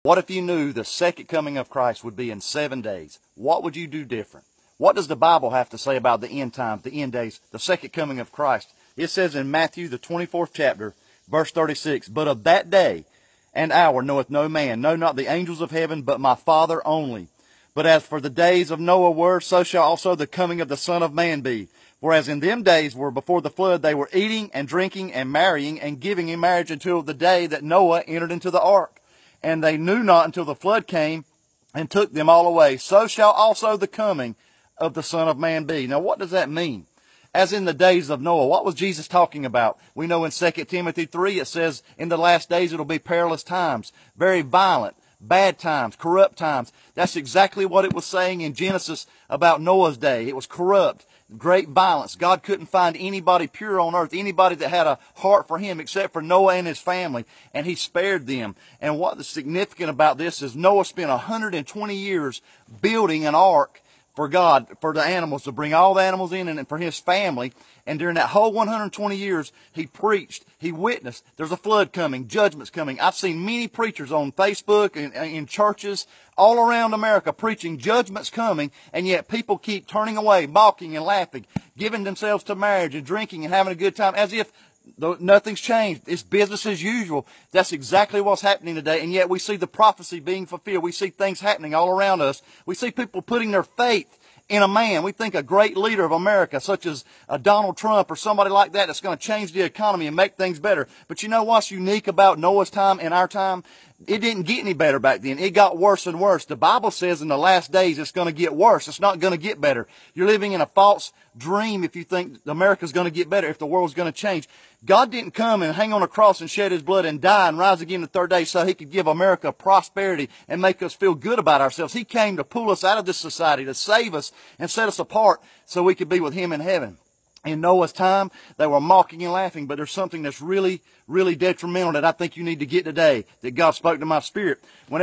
What if you knew the second coming of Christ would be in 7 days? What would you do different? What does the Bible have to say about the end times, the end days, the second coming of Christ? It says in Matthew, the 24th chapter, verse 36, "But of that day and hour knoweth no man, no, not the angels of heaven, but my Father only. But as for the days of Noah were, so shall also the coming of the Son of Man be. Whereas in them days were before the flood, they were eating and drinking and marrying and giving in marriage until the day that Noah entered into the ark. And they knew not until the flood came and took them all away. So shall also the coming of the Son of Man be." Now, what does that mean? As in the days of Noah, what was Jesus talking about? We know in 2 Timothy 3, it says, in the last days it'll be perilous times, very violent, bad times, corrupt times. That's exactly what it was saying in Genesis about Noah's day. It was corrupt, great violence. God couldn't find anybody pure on earth, anybody that had a heart for Him except for Noah and his family, and He spared them. And what is significant about this is Noah spent 120 years building an ark for God, for the animals, to bring all the animals in and for His family. And during that whole 120 years, He preached, He witnessed, there's a flood coming, judgment's coming. I've seen many preachers on Facebook and in churches all around America preaching judgment's coming, and yet people keep turning away, mocking and laughing, giving themselves to marriage and drinking and having a good time as if nothing's changed. It's business as usual. That's exactly what's happening today. And yet we see the prophecy being fulfilled. We see things happening all around us. We see people putting their faith in a man. We think a great leader of America, such as Donald Trump or somebody like that, that's going to change the economy and make things better. But you know what's unique about Noah's time and our time? It didn't get any better back then. It got worse and worse. The Bible says in the last days it's going to get worse. It's not going to get better. You're living in a false dream if you think America's going to get better, if the world's going to change. God didn't come and hang on a cross and shed His blood and die and rise again the third day so He could give America prosperity and make us feel good about ourselves. He came to pull us out of this society, to save us and set us apart so we could be with Him in heaven. In Noah's time, they were mocking and laughing, but there's something that's really, really detrimental that I think you need to get today, that God spoke to my spirit. When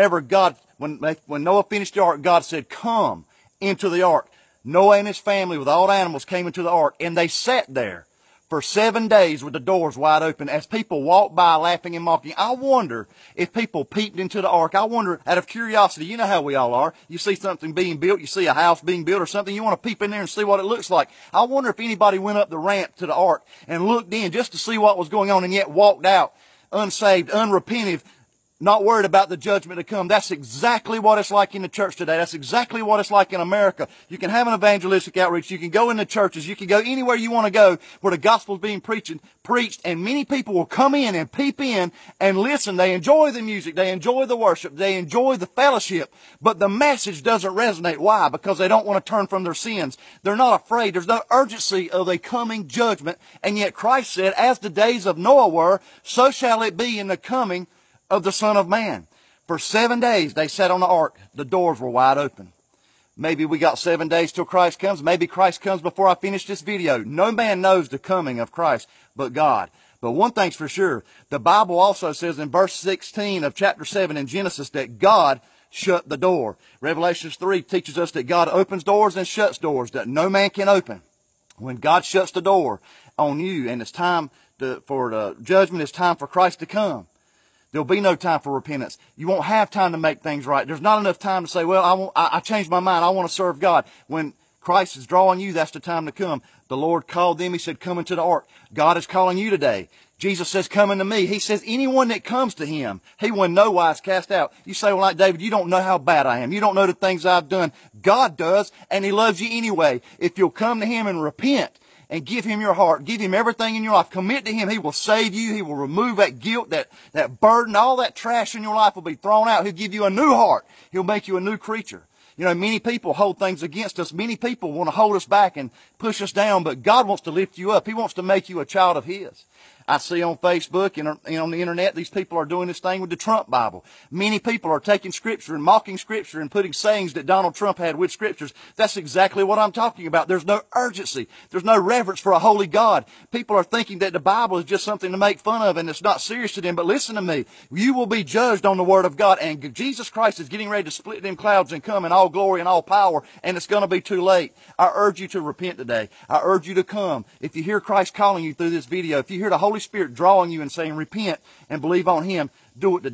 Noah finished the ark, God said, "Come into the ark." Noah and his family with all the animals came into the ark, and they sat there for 7 days with the doors wide open as people walked by laughing and mocking. I wonder if people peeped into the ark. I wonder, out of curiosity, you know how we all are. You see something being built, you see a house being built or something, you want to peep in there and see what it looks like. I wonder if anybody went up the ramp to the ark and looked in just to see what was going on and yet walked out unsaved, unrepentive, not worried about the judgment to come. That's exactly what it's like in the church today. That's exactly what it's like in America. You can have an evangelistic outreach. You can go into churches. You can go anywhere you want to go where the gospel's being preached, and many people will come in and peep in and listen. They enjoy the music. They enjoy the worship. They enjoy the fellowship. But the message doesn't resonate. Why? Because they don't want to turn from their sins. They're not afraid. There's no urgency of a coming judgment. And yet Christ said, as the days of Noah were, so shall it be in the coming of the Son of Man. For 7 days they sat on the ark. The doors were wide open. Maybe we got 7 days till Christ comes. Maybe Christ comes before I finish this video. No man knows the coming of Christ but God. But one thing's for sure. The Bible also says in verse 16 of chapter 7 in Genesis that God shut the door. Revelation 3 teaches us that God opens doors and shuts doors that no man can open. When God shuts the door on you and it's time for the judgment, it's time for Christ to come, there'll be no time for repentance. You won't have time to make things right. There's not enough time to say, well, I changed my mind. I want to serve God. When Christ is drawing you, that's the time to come. The Lord called them. He said, come into the ark. God is calling you today. Jesus says, come unto me. He says, anyone that comes to Him, He will in no wise cast out. You say, well, like David, you don't know how bad I am. You don't know the things I've done. God does, and He loves you anyway. If you'll come to Him and repent, and give Him your heart. Give Him everything in your life. Commit to Him. He will save you. He will remove that guilt, that burden, all that trash in your life will be thrown out. He'll give you a new heart. He'll make you a new creature. You know, many people hold things against us. Many people want to hold us back and push us down, but God wants to lift you up. He wants to make you a child of His. I see on Facebook and on the internet, these people are doing this thing with the Trump Bible. Many people are taking Scripture and mocking Scripture and putting sayings that Donald Trump had with Scriptures. That's exactly what I'm talking about. There's no urgency. There's no reverence for a holy God. People are thinking that the Bible is just something to make fun of and it's not serious to them. But listen to me. You will be judged on the Word of God, and Jesus Christ is getting ready to split them clouds and come in all glory and all power, and it's going to be too late. I urge you to repent today. I urge you to come. If you hear Christ calling you through this video, if you hear the Holy Spirit drawing you and saying repent and believe on Him, do it today.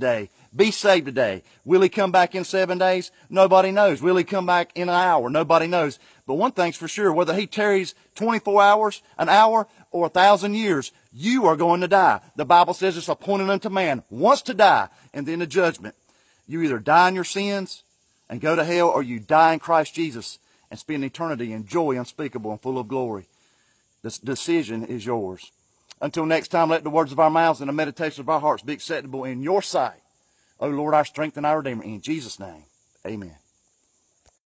Be saved today. Will he come back in 7 days? Nobody knows. Will he come back in an hour? Nobody knows. But one thing's for sure, whether he tarries 24 hours, an hour, or 1,000 years, you are going to die. The Bible says it's appointed unto man once to die, and then the judgment. You either die in your sins and go to hell, or you die in Christ Jesus and spend eternity in joy unspeakable and full of glory. This decision is yours. Until next time, let the words of our mouths and the meditation of our hearts be acceptable in your sight. O Lord, our strength and our Redeemer. In Jesus' name, amen.